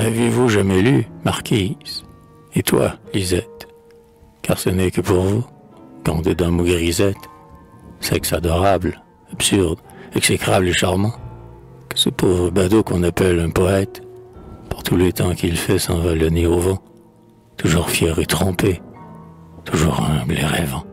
N'avez-vous jamais lu, Marquise? Et toi, Lisette? Car ce n'est que pour vous, Candidum ou Grisette, sexe adorable, absurde, exécrable et charmant, que ce pauvre badaud qu'on appelle un poète, pour tous les temps qu'il fait s'envole le nez au vent, toujours fier et trompé, toujours humble et rêvant.